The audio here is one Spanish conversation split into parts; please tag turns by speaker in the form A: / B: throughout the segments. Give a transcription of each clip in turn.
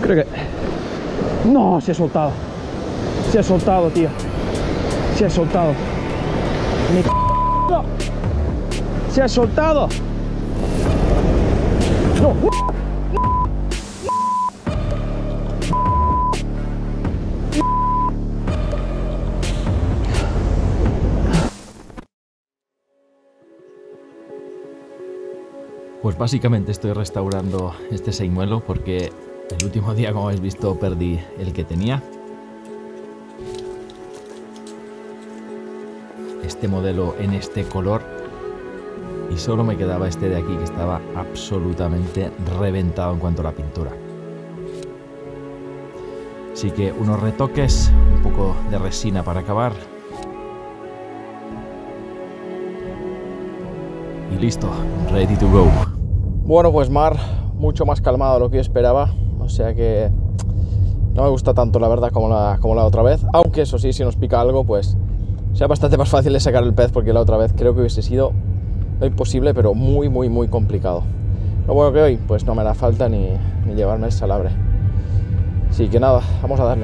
A: Creo que... No, se ha soltado. Se ha soltado, tío. Se ha soltado. ¡Mi c***! ¡Se ha soltado! ¡No!
B: Pues básicamente estoy restaurando este señuelo porque el último día, como habéis visto, perdí el que tenía. Este modelo en este color. Y solo me quedaba este de aquí que estaba absolutamente reventado en cuanto a la pintura. Así que unos retoques, un poco de resina para acabar. Y listo, ready to go.
A: Bueno, pues mar mucho más calmado de lo que yo esperaba. O sea que no me gusta tanto, la verdad, como la otra vez. Aunque eso sí, si nos pica algo, pues sea bastante más fácil de sacar el pez, porque la otra vez creo que hubiese sido no imposible, pero muy complicado. Lo bueno que hoy, pues no me hará falta ni llevarme el salabre. Así que nada, vamos a darle.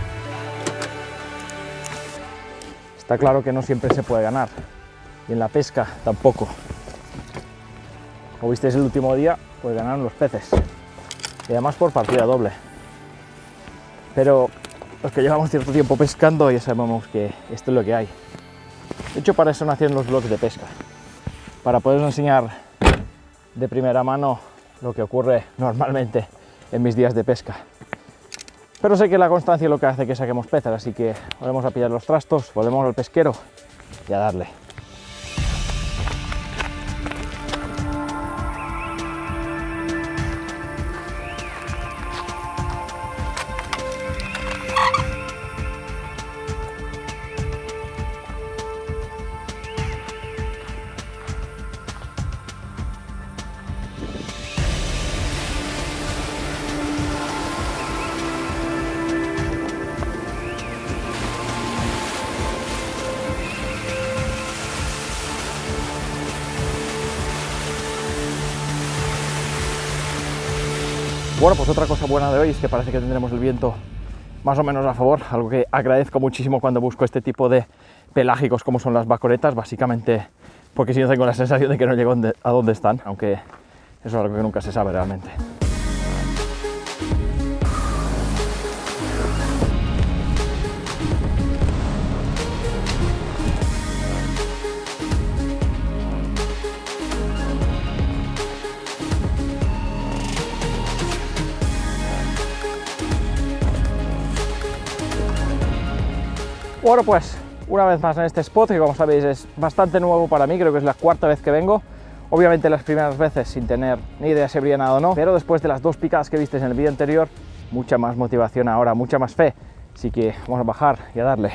A: Está claro que no siempre se puede ganar. Y en la pesca tampoco. Como visteis el último día, pues ganaron los peces. Y además por partida doble. Pero los que llevamos cierto tiempo pescando ya sabemos que esto es lo que hay. De hecho, para eso nacieron los vlogs de pesca. Para poderos enseñar de primera mano lo que ocurre normalmente en mis días de pesca. Pero sé que la constancia es lo que hace que saquemos peces, así que volvemos a pillar los trastos, volvemos al pesquero y a darle. Bueno, pues otra cosa buena de hoy es que parece que tendremos el viento más o menos a favor, algo que agradezco muchísimo cuando busco este tipo de pelágicos como son las bacoretas, básicamente porque si no tengo la sensación de que no llego a dónde están, aunque eso es algo que nunca se sabe realmente. Bueno, pues una vez más en este spot, que como sabéis es bastante nuevo para mí, creo que es la cuarta vez que vengo. Obviamente las primeras veces sin tener ni idea si habría nada o no, pero después de las dos picadas que visteis en el vídeo anterior, mucha más motivación ahora, mucha más fe. Así que vamos a bajar y a darle.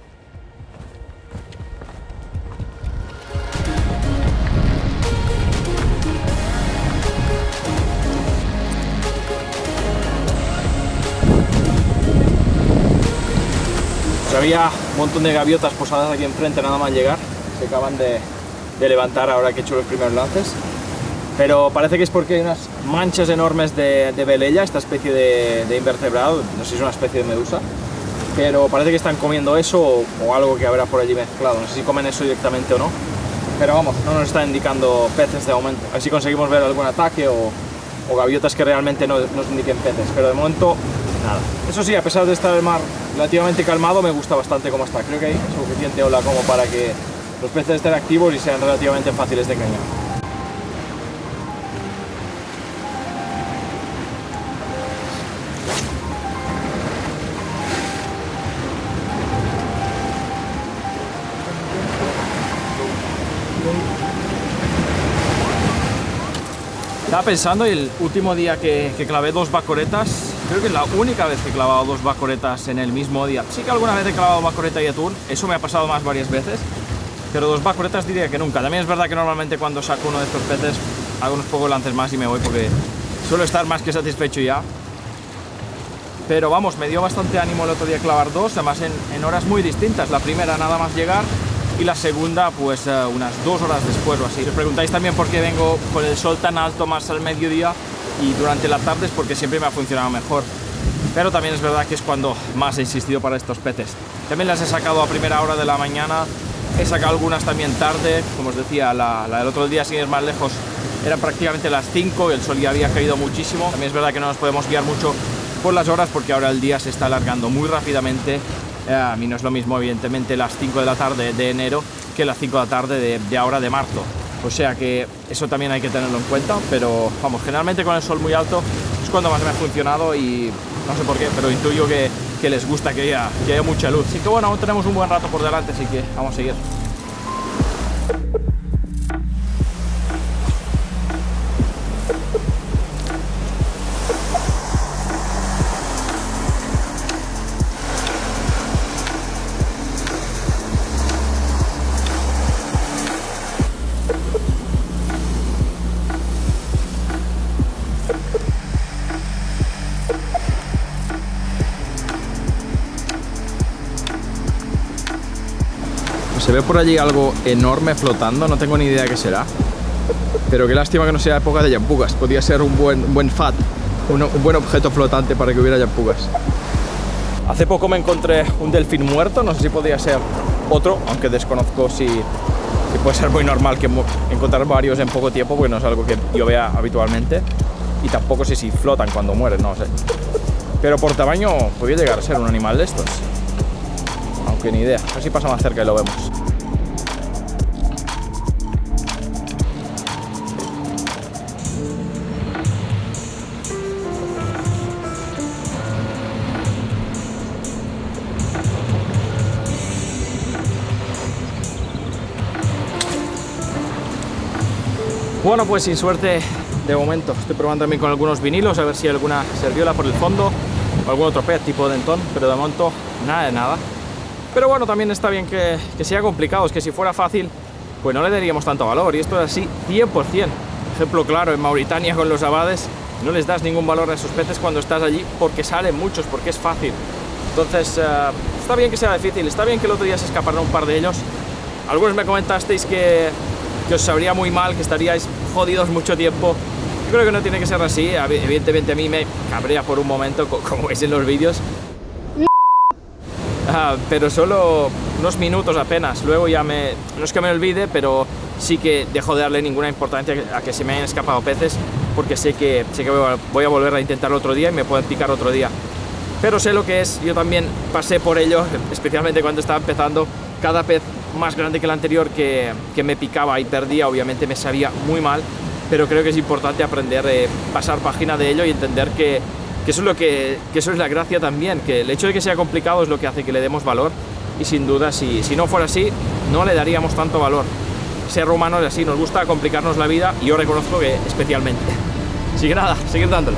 B: Había un montón de gaviotas posadas aquí enfrente nada más llegar. Se acaban de levantar ahora que he hecho los primeros lances. Pero parece que es porque hay unas manchas enormes de velella, esta especie de invertebrado, no sé si es una especie de medusa. Pero parece que están comiendo eso o algo que habrá por allí mezclado. No sé si comen eso directamente o no. Pero vamos, no nos está indicando peces de momento. A ver si conseguimos ver algún ataque o gaviotas que realmente nos indiquen peces. Pero de momento, nada. Eso sí, a pesar de estar el mar relativamente calmado, me gusta bastante cómo está. Creo que hay suficiente ola como para que los peces estén activos y sean relativamente fáciles de engañar. Estaba pensando, y el último día que clavé dos bacoretas, creo que es la única vez que he clavado dos bacoretas en el mismo día. Sí que alguna vez he clavado bacoreta y atún, eso me ha pasado más varias veces, pero dos bacoretas diría que nunca. También es verdad que normalmente cuando saco uno de estos peces hago unos pocos lances más y me voy porque suelo estar más que satisfecho ya. Pero vamos, me dio bastante ánimo el otro día clavar dos, además en horas muy distintas. La primera nada más llegar y la segunda pues unas 2 horas después o así. Si os preguntáis también por qué vengo con el sol tan alto más al mediodía y durante la tarde, es porque siempre me ha funcionado mejor. pero también es verdad que es cuando más he insistido para estos peces. También las he sacado a primera hora de la mañana, he sacado algunas también tarde, como os decía, la del otro día, sin ir más lejos, eran prácticamente las 5 y el sol ya había caído muchísimo. También es verdad que no nos podemos guiar mucho por las horas porque ahora el día se está alargando muy rápidamente. A mí no es lo mismo, evidentemente, las 5 de la tarde de enero que las 5 de la tarde de ahora de marzo. O sea que eso también hay que tenerlo en cuenta, pero vamos, generalmente con el sol muy alto es cuando más me ha funcionado y no sé por qué, pero intuyo que les gusta que haya mucha luz. Así que bueno, aún tenemos un buen rato por delante, así que vamos a seguir. Se ve por allí algo enorme flotando, no tengo ni idea qué será. Pero qué lástima que no sea época de llampugas. Podría ser un buen FAT, un buen objeto flotante para que hubiera llampugas. Hace poco me encontré un delfín muerto, no sé si podría ser otro, aunque desconozco si puede ser muy normal que encontrar varios en poco tiempo, porque no es algo que yo vea habitualmente. Y tampoco sé si flotan cuando mueren, no sé. Pero por tamaño podría llegar a ser un animal de estos. Aunque ni idea, a ver si pasa más cerca y lo vemos. Bueno, pues sin suerte de momento. Estoy probando también con algunos vinilos a ver si hay alguna serviola por el fondo o algún otro pez tipo dentón, pero de momento nada de nada. Pero bueno, también está bien que sea complicado, es que si fuera fácil pues no le daríamos tanto valor, y esto es así 100%. Ejemplo claro, en Mauritania con los abades no les das ningún valor a esos peces cuando estás allí porque salen muchos, porque es fácil. Entonces está bien que sea difícil, está bien que el otro día se escaparon un par de ellos. Algunos me comentasteis que os sabría muy mal, que estaríais jodidos mucho tiempo. Yo creo que no tiene que ser así, evidentemente a mí me cabrea por un momento, como veis en los vídeos. Pero solo unos minutos apenas, luego ya no es que me olvide, pero sí que dejo de darle ninguna importancia a que se me hayan escapado peces, porque sé que voy a volver a intentarlo otro día y me pueden picar otro día. Pero sé lo que es, yo también pasé por ello, especialmente cuando estaba empezando. Cada pez más grande que el anterior que me picaba y perdía, obviamente me sabía muy mal, pero creo que es importante aprender, pasar página de ello y entender que eso es la gracia también, que el hecho de que sea complicado es lo que hace que le demos valor, y sin duda si no fuera así no le daríamos tanto valor. Ser humano es así, nos gusta complicarnos la vida y yo reconozco que especialmente. Así que nada, seguir dándole.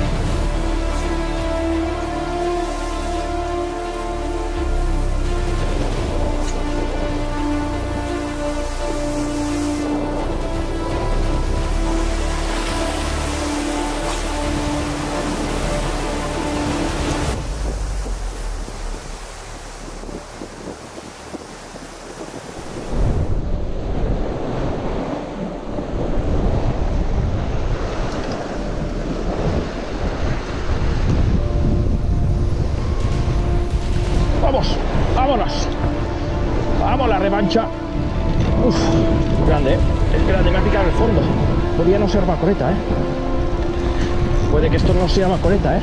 A: ¡Vámonos! ¡Vamos, la revancha! ¡Uf! Grande, ¿eh? Es grande, me ha picado el fondo. Podría no ser macoreta, ¿eh? Puede que esto no sea macoreta, ¿eh?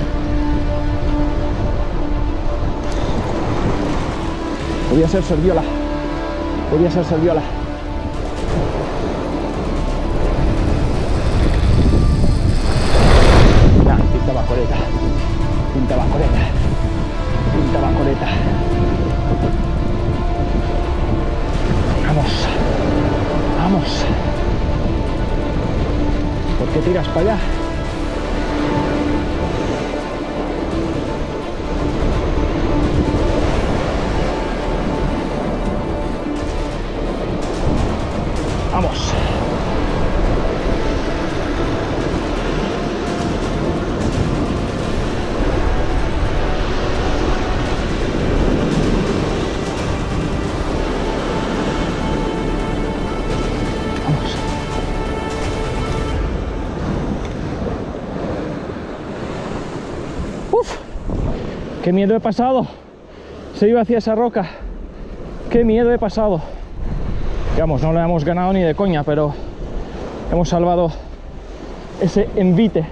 A: Podría ser serviola. Podría ser serviola. Nah, pinta macoreta. Pinta macoreta. Pinta macoreta. Vamos. Vamos. ¿Por qué tiras para allá? Vamos. ¡Qué miedo he pasado! Se iba hacia esa roca. ¡Qué miedo he pasado! Digamos, no lo hemos ganado ni de coña, pero hemos salvado ese envite.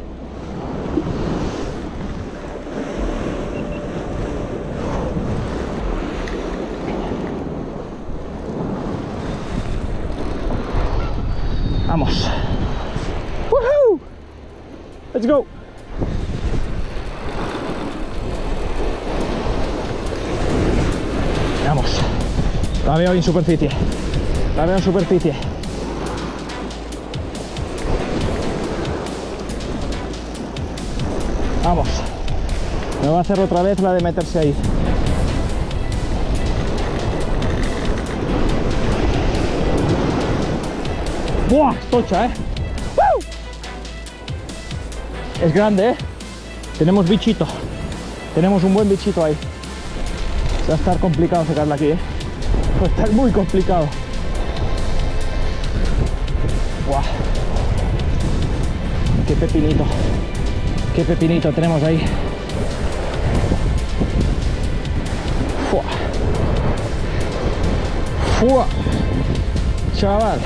A: Vamos. ¡Woohoo! Let's go. Vamos. La veo en superficie. La veo en superficie. Vamos. Me va a hacer otra vez la de meterse ahí. ¡Buah! Tocha, ¿eh? ¡Woo! Es grande, ¿eh? Tenemos bichito. Tenemos un buen bichito ahí. Va a estar complicado sacarla aquí, ¿eh? Va a estar muy complicado. ¡Buah! ¡Qué pepinito! ¡Qué pepinito tenemos ahí! ¡Fua! ¡Fua! ¡Chaval!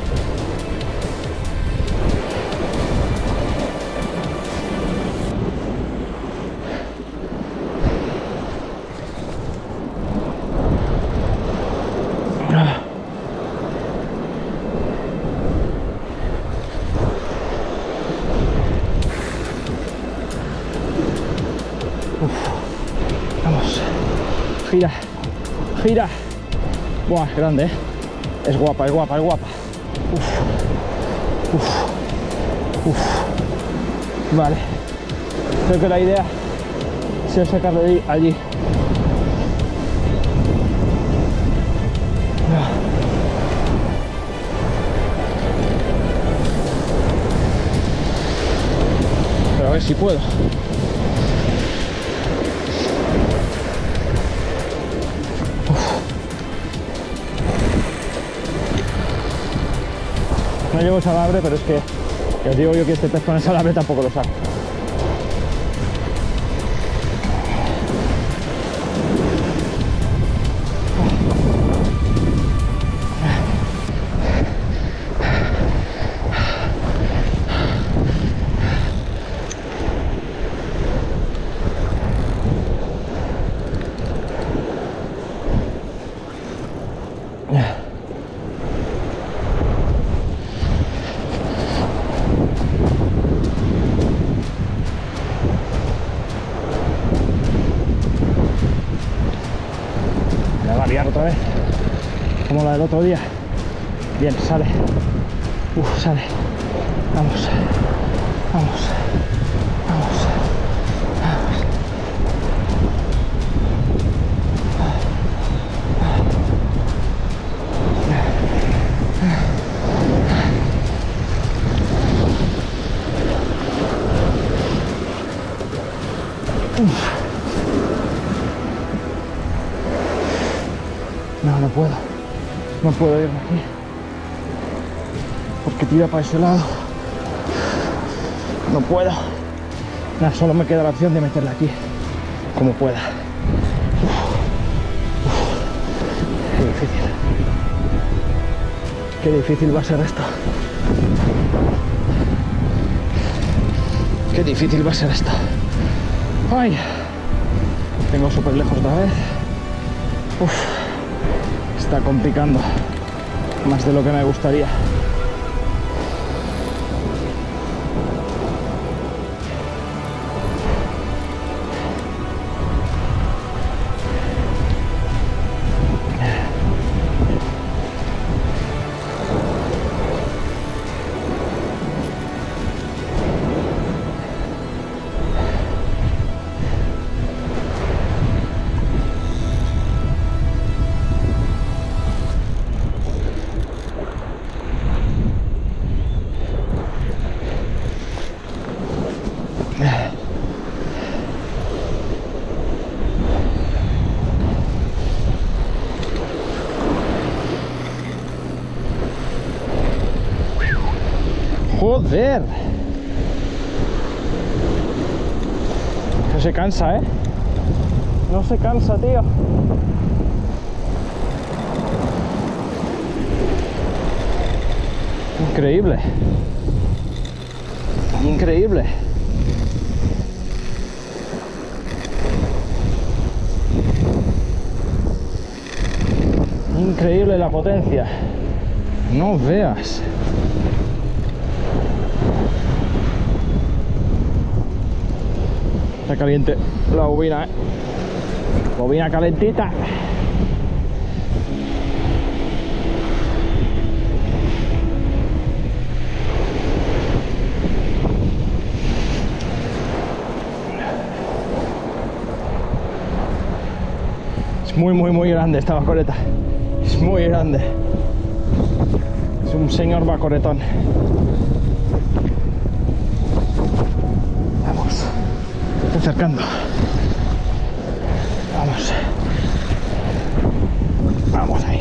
A: Vamos, gira, gira. Buah, es grande, ¿eh? Es guapa, es guapa, es guapa. Uf, uf, uf. Vale, creo que la idea sea sacarle de allí. Pero a ver si puedo. No llevo salabre, pero es que ya os digo yo que este pez con el salabre tampoco lo saco. Otra vez, como la del otro día. Bien, sale. Sale. Vamos. Vamos. Vamos. No, no puedo. No puedo irme aquí. Porque tira para ese lado. No puedo. Nada, solo me queda la opción de meterla aquí. Como pueda. Qué difícil. Qué difícil va a ser esto. Qué difícil va a ser esto. Ay. Tengo súper lejos otra vez. Está complicando más de lo que me gustaría. ¡Joder! No se cansa, ¿eh? No se cansa, tío. Increíble. Increíble. Increíble la potencia. No veas. Está caliente la bobina, ¿eh? Bobina calentita. Es muy grande esta vacoreta. Es muy grande. Es un señor vacoretón. Vamos. Se está acercando. Vamos. Vamos ahí.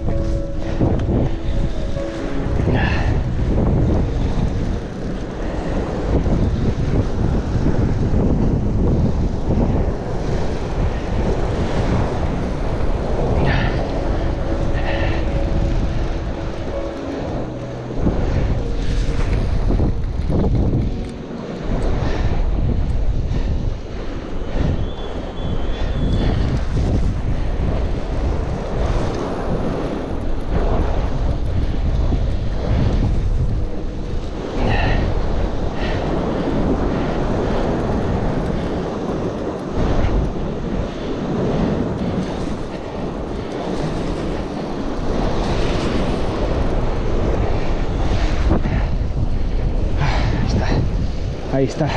A: Ahí está.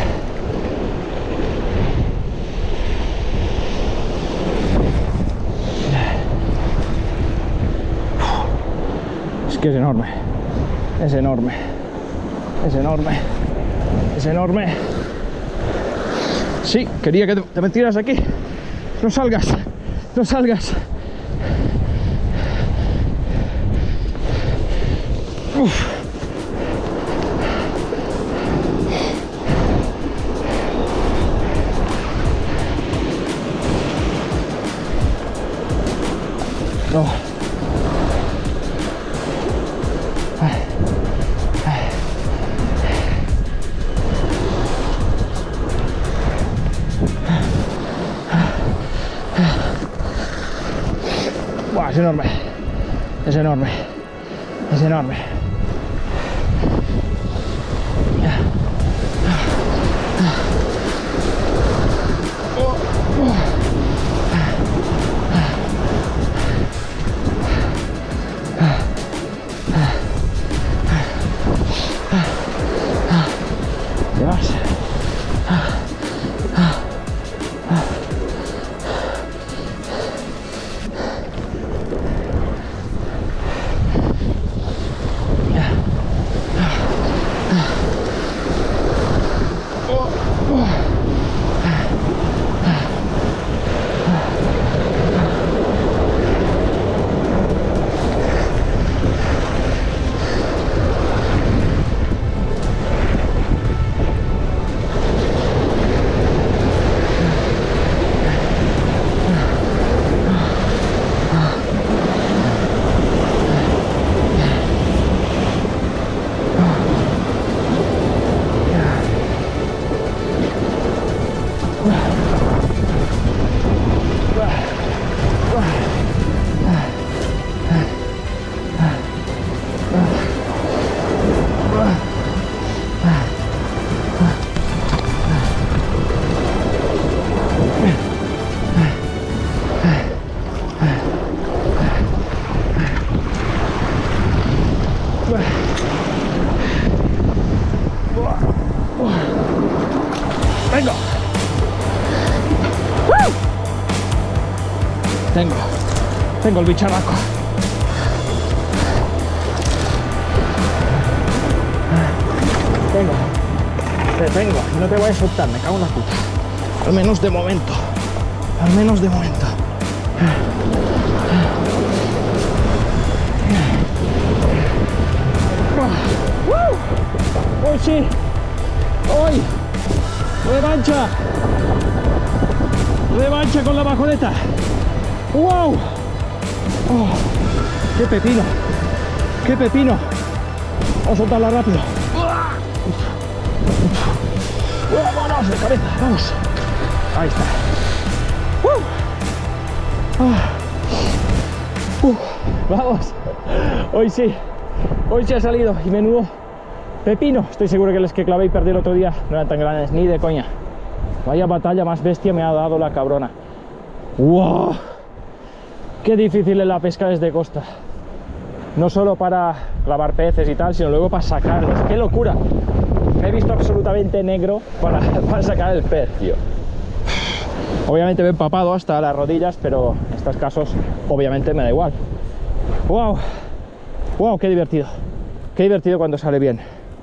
A: Es que es enorme. Es enorme. Es enorme. Es enorme. Sí, quería que te metieras aquí. No salgas. No salgas. Uf. No. Buah, es enorme. Es enorme. Es enorme. Vengo. Tengo el bicharraco. Tengo. No te voy a soltar, me cago en la puta. Al menos de momento. Al menos de momento. ¡Hoy sí! ¡Hoy! ¡Revancha! Revancha con la bajoneta. ¡Wow! Oh, ¡qué pepino! ¡Qué pepino! Vamos a soltarla rápido. ¡Vámonos de cabeza! ¡Vamos! Ahí está. ¡Vamos! Hoy sí ha salido y menudo pepino. Estoy seguro que los que clavé y perdí el otro día no eran tan grandes, ni de coña. Vaya batalla más bestia me ha dado la cabrona. ¡Wow! ¡Qué difícil es la pesca desde costa! No solo para clavar peces y tal, sino luego para sacarlos. ¡Qué locura! Me he visto absolutamente negro para sacar el pez, tío. Obviamente me he empapado hasta las rodillas, pero en estos casos obviamente me da igual. ¡Wow! ¡Wow! ¡Qué divertido! ¡Qué divertido cuando sale bien!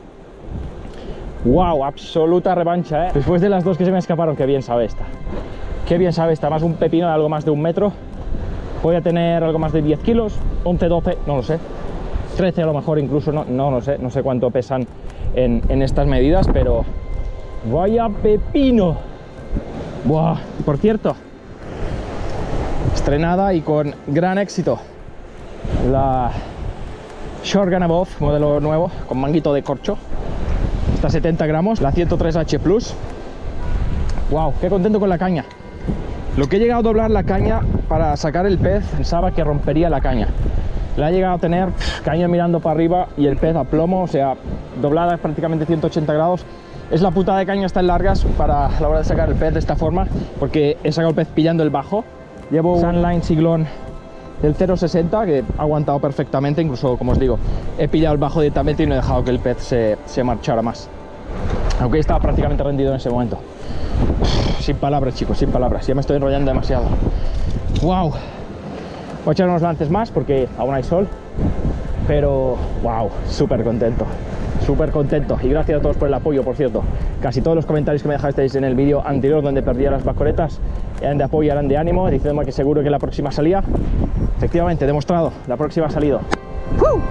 A: ¡Wow! Absoluta revancha, ¿eh? Después de las dos que se me escaparon, qué bien sabe esta. Qué bien sabe esta. Más un pepino de algo más de 1 metro. Voy a tener algo más de 10 kilos, 11, 12, no lo sé. 13 a lo mejor incluso, no lo sé. No sé cuánto pesan en estas medidas, pero... ¡vaya pepino! ¡Buah! Por cierto, estrenada y con gran éxito la Shotgun Above, modelo nuevo, con manguito de corcho. Está a 70 gramos, la 103H Plus. ¡Wow! ¡Qué contento con la caña! Lo que he llegado a doblar la caña para sacar el pez, pensaba que rompería la caña. La he llegado a tener caña mirando para arriba y el pez a plomo, o sea, doblada prácticamente 180 grados. Es la putada de cañas tan largas para la hora de sacar el pez de esta forma, porque he sacado el pez pillando el bajo. Llevo un Sunline Siglón del 0.60 que ha aguantado perfectamente, incluso, como os digo, he pillado el bajo directamente y no he dejado que el pez se marchara más. Aunque estaba prácticamente rendido en ese momento. Sin palabras, chicos, sin palabras. Ya me estoy enrollando demasiado. ¡Wow! Voy a echar unos lances más porque aún hay sol. Pero, wow, súper contento. Súper contento. Y gracias a todos por el apoyo, por cierto. Casi todos los comentarios que me dejasteis en el vídeo anterior donde perdía las bacoretas eran de apoyo, eran de ánimo, diciéndome que seguro que la próxima salía. Efectivamente, demostrado. La próxima ha salido. ¡Woo!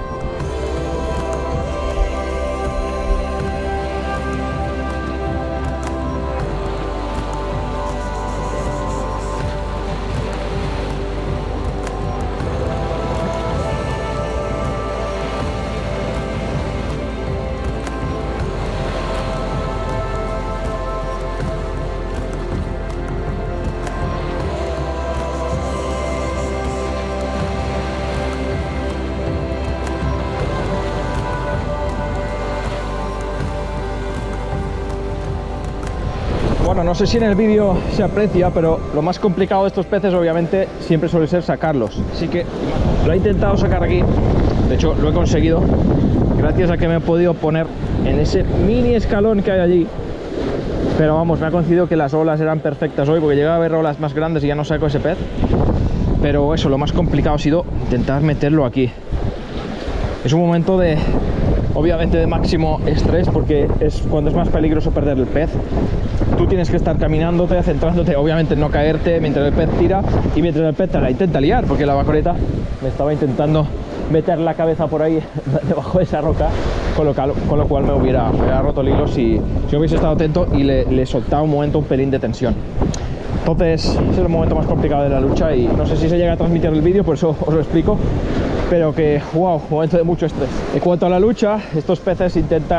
A: Bueno, no sé si en el vídeo se aprecia, pero lo más complicado de estos peces obviamente siempre suele ser sacarlos. Así que lo he intentado sacar aquí, de hecho lo he conseguido, gracias a que me he podido poner en ese mini escalón que hay allí. Pero vamos, me ha coincidido que las olas eran perfectas hoy, porque llegaba a haber olas más grandes y ya no saco ese pez. Pero eso, lo más complicado ha sido intentar meterlo aquí. Es un momento de, obviamente, de máximo estrés, porque es cuando es más peligroso perder el pez. Tú tienes que estar caminándote, centrándote, obviamente en no caerte mientras el pez tira y mientras el pez te la intenta liar, porque la bacoreta me estaba intentando meter la cabeza por ahí debajo de esa roca, con lo cual me hubiera roto el hilo si hubiese estado atento y le soltaba un momento un pelín de tensión. Entonces, ese es el momento más complicado de la lucha y no sé si se llega a transmitir el vídeo, por eso os lo explico, pero que, wow, momento de mucho estrés. En cuanto a la lucha, estos peces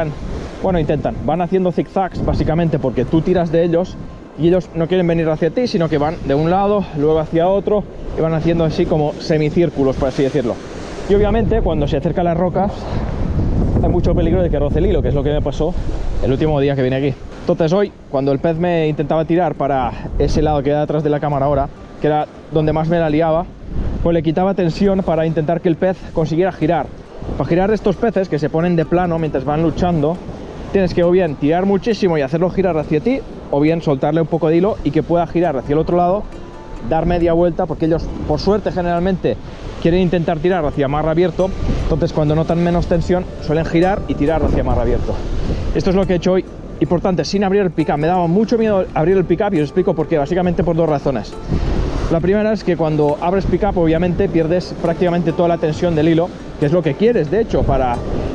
A: van haciendo zigzags básicamente porque tú tiras de ellos y ellos no quieren venir hacia ti, sino que van de un lado, luego hacia otro y van haciendo así como semicírculos, por así decirlo. Y obviamente cuando se acercan las rocas hay mucho peligro de que roce el hilo, que es lo que me pasó el último día que vine aquí. Entonces hoy, cuando el pez me intentaba tirar para ese lado que era detrás de la cámara ahora, que era donde más me la liaba, pues le quitaba tensión para intentar que el pez consiguiera girar. Para girar estos peces que se ponen de plano mientras van luchando, tienes que o bien tirar muchísimo y hacerlo girar hacia ti, o bien soltarle un poco de hilo y que pueda girar hacia el otro lado, dar media vuelta, porque ellos, por suerte, generalmente quieren intentar tirar hacia mar abierto. Entonces, cuando notan menos tensión, suelen girar y tirar hacia mar abierto. Esto es lo que he hecho hoy. Importante, sin abrir el pick-up. Me daba mucho miedo abrir el pick-up y os explico por qué. Básicamente por dos razones. La primera es que cuando abres pick-up, obviamente pierdes prácticamente toda la tensión del hilo, que es lo que quieres, de hecho, para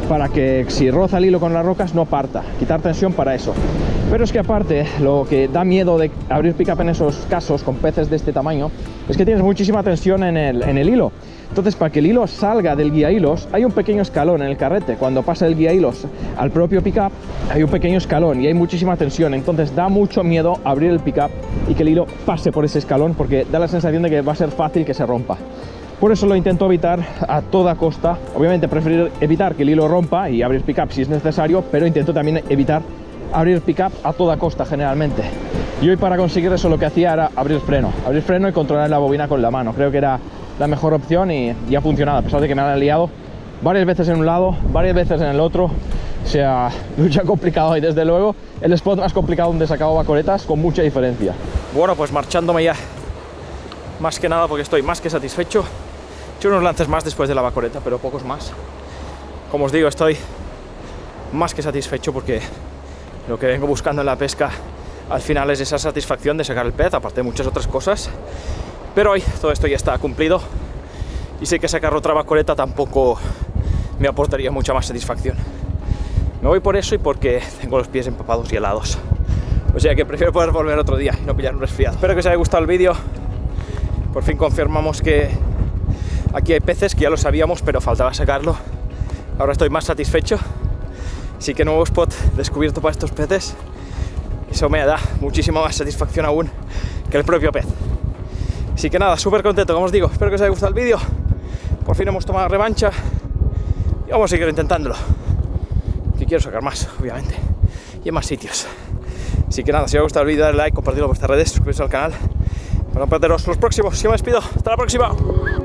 A: para que si roza el hilo con las rocas no parta, quitar tensión para eso. Pero es que aparte, lo que da miedo de abrir pick-up en esos casos con peces de este tamaño es que tienes muchísima tensión en el hilo. Entonces, para que el hilo salga del guía hilos, hay un pequeño escalón en el carrete. Cuando pasa el guía hilos al propio pick-up, hay un pequeño escalón y hay muchísima tensión. Entonces da mucho miedo abrir el pick-up y que el hilo pase por ese escalón, porque da la sensación de que va a ser fácil que se rompa. Por eso lo intento evitar a toda costa. Obviamente prefiero evitar que el hilo rompa y abrir pick-up si es necesario, pero intento también evitar abrir pick-up a toda costa generalmente. Y hoy, para conseguir eso, lo que hacía era abrir freno y controlar la bobina con la mano. Creo que era la mejor opción y ha funcionado, a pesar de que me han liado varias veces en un lado, varias veces en el otro. O sea, lucha complicado, y desde luego el spot más complicado donde he sacado bacoretas con mucha diferencia. Bueno, pues marchándome ya, más que nada porque estoy más que satisfecho. He hecho unos lances más después de la bacoreta, pero pocos más. Como os digo, estoy más que satisfecho porque lo que vengo buscando en la pesca al final es esa satisfacción de sacar el pez, aparte de muchas otras cosas. Pero hoy todo esto ya está cumplido y sé que sacar otra bacoreta tampoco me aportaría mucha más satisfacción. Me voy por eso y porque tengo los pies empapados y helados. O sea que prefiero poder volver otro día y no pillar un resfriado. Espero que os haya gustado el vídeo. Por fin confirmamos que aquí hay peces, que ya lo sabíamos, pero faltaba sacarlo. Ahora estoy más satisfecho. Así que nuevo spot descubierto para estos peces. Eso me da muchísima más satisfacción aún que el propio pez. Así que nada, súper contento, como os digo. Espero que os haya gustado el vídeo. Por fin hemos tomado revancha y vamos a seguir intentándolo. Que quiero sacar más, obviamente, y en más sitios. Así que nada, si os ha gustado el vídeo, dale like, compartirlo por vuestras redes, suscribiros al canal para no perderos los próximos. Yo me despido, hasta la próxima.